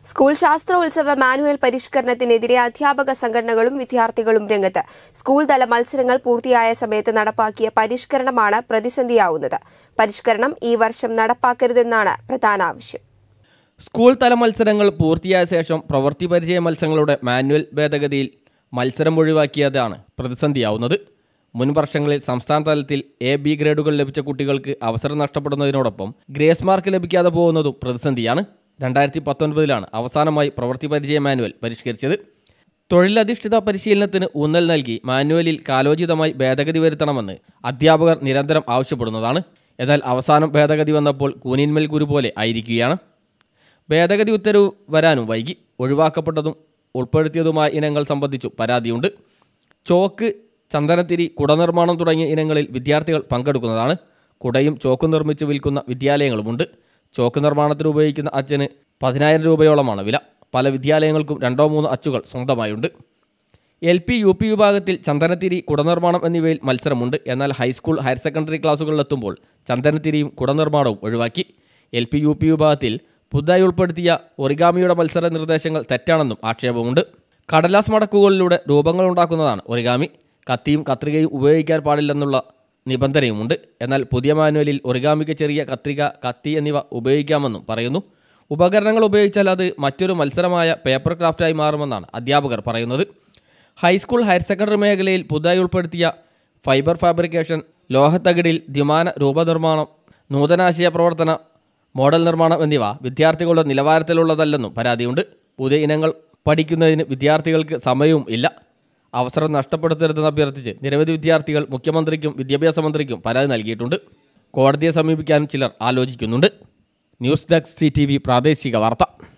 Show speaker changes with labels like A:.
A: School ശാസ്ത്രോത്സവ manual പരിഷ്കരണത്തിനെതിരെ അധ്യാപക സംഘടനകളും വിദ്യാർത്ഥികളും രംഗത്ത്. സ്കൂൾ തല മത്സരങ്ങൾ പൂർത്തിയായ സമയത്ത് നടപ്പാക്കിയ പരിഷ്കരണമാണ് പ്രതിസന്ധിയാവുന്നത്. പരിഷ്കരണം ഈ വർഷം നടപ്പാക്കരുതെന്നാണ് പ്രധാന ആവശ്യം.
B: സ്കൂൾ തല മത്സരങ്ങൾ പൂർത്തിയായ ശേഷം പ്രവൃത്തി പരിചയ മത്സരങ്ങളുടെ മാനുവൽ ഭേദഗതിയിൽ മത്സരം ഒഴിവാക്കിയതാണ് പ്രതിസന്ധിയാവുന്നത്. മുൻ വർഷങ്ങളിൽ സംസ്ഥാന തലത്തിൽ A-B ഗ്രേഡുകൾ ലഭിച്ച കുട്ടികൾക്ക് അവസരം നഷ്ടപ്പെടുന്നതിനോടൊപ്പം ഗ്രേസ് മാർക്ക് ലഭിക്കാതെ പോകുന്നതും പ്രതിസന്ധിയാണ്. 2019 അവസാനമായി പ്രവൃത്തി പരിചയ മാനുവൽ പരിഷ്കരിച്ചത്. തൊഴിലധിഷ്ഠിത പരിശീലനത്തിന് ഊന്നൽ നൽകി മാനുവലിൽ കാലോചിതമായി ഭേദഗതി വരുത്തണമെന്ന് അധ്യാപകർ നിരന്തരം ആവശ്യപ്പെടുന്നതാണ്. എന്നാൽ അവസാനം ഭേദഗതി വന്നപ്പോൾ കൂനിന്മേൽ കുരു പോലെ ആയിരിക്കുകയാണ്. ഭേദഗതി ഉത്തരവ് വരാനും വൈകി. ഒഴിവാക്കപ്പെട്ടതും ഉൾപ്പെടുത്തിയതുമായ ഇനങ്ങൾ സംബന്ധിച്ചു പരാതിയുണ്ട്. ചോക്ക്, ചന്ദനത്തിരി, കുട നിർമ്മാണം തുടങ്ങിയ ഇനങ്ങളിൽ വിദ്യാർത്ഥികൾ പങ്കെടുക്കുന്നതാണ്. കുടയും ചോക്കും നിർമ്മിച്ച് വിൽക്കുന്ന വിദ്യാലയങ്ങളുമുണ്ട്. ചോക്ക് നിർമ്മാണത്തിന് ഉപയോഗിക്കുന്ന അച്ചിന് 10,000 രൂപയോളമാണ് വില. പല വിദ്യാലയങ്ങൾക്കും 2-3 അച്ചുകൾ സ്വന്തമായുണ്ട്. LP, UP വിഭാഗത്തിൽ ചന്ദനത്തിരി, കുടനിർമ്മാണം എന്നിവയിൽ മത്സരമുണ്ട്. എന്നാൽ ഹൈസ്കൂൾ, ഹയർ സെക്കൻഡറി ക്ലാസുകളിലെത്തുമ്പോൾ ചന്ദനത്തിരിയും കുടനിർമ്മാണവും ഒഴിവാക്കി. LP, UP വിഭാഗത്തിൽ പുതുതായി ഉൾപ്പെടുത്തിയ ഒറിഗാമിയുടെ മത്സര നിർദ്ദേശങ്ങൾ തെറ്റാണെന്നും ആക്ഷേപമുണ്ട്. കടലാസ് മടക്കുകളിലൂടെ രൂപങ്ങൾ ഉണ്ടാക്കുന്നതാണ് ഒറിഗാമി. കത്തിയും കത്രികയും ഉപയോഗിക്കാൻ പാടില്ലെന്നുള്ള നിബന്ധനയുമുണ്ട്. എന്നാൽ പുതിയ മാനുവലിൽ ഒറിഗാമിക്ക് ചെറിയ കത്രിക, കത്തി എന്നിവ ഉപയോഗിക്കാമെന്നും പറയുന്നു. ഉപകരണങ്ങൾ ഉപയോഗിച്ചാൽ അത് മറ്റൊരു മത്സരമായ പേപ്പർ ക്രാഫ്റ്റായി മാറുമെന്നാണ് അധ്യാപകർ പറയുന്നത്. ഹൈസ്കൂൾ, ഹയർ സെക്കൻഡറി മേഖലയിൽ പുതുതായി ഉൾപ്പെടുത്തിയ ഫൈബർ ഫാബ്രിക്കേഷൻ, ലോഹത്തകിടിൽ ദ്വിമാന രൂപനിർമ്മാണം, നൂതനാശയ പ്രവർത്തന, മോഡൽ നിർമ്മാണം എന്നിവ വിദ്യാർത്ഥികളുടെ നിലവാരത്തിലുള്ളതല്ലെന്നും പരാതിയുണ്ട്. പുതിയ ഇനങ്ങൾ പഠിക്കുന്നതിന് വിദ്യാർത്ഥികൾക്ക് സമയവും ഇല്ല. അവസരം നഷ്ടപ്പെടുത്തരുതെന്ന് അഭ്യർത്ഥിച്ച് നിരവധി വിദ്യാർത്ഥികൾ മുഖ്യമന്ത്രിക്കും വിദ്യാഭ്യാസ മന്ത്രിക്കും പരാതി നൽകിയിട്ടുണ്ട്. കോടതിയെ സമീപിക്കാനും ചിലർ ആലോചിക്കുന്നുണ്ട്. ന്യൂസ് ഡെസ്ക് CTV പ്രാദേശിക വാർത്ത.